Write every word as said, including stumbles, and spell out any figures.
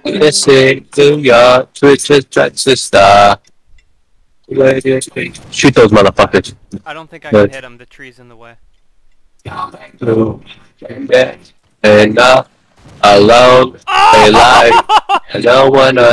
Listen to your Twitch transistor. Shoot those motherfuckers. I don't think I But, can hit him. The tree's in the way. and not alone, Oh! alive, no one.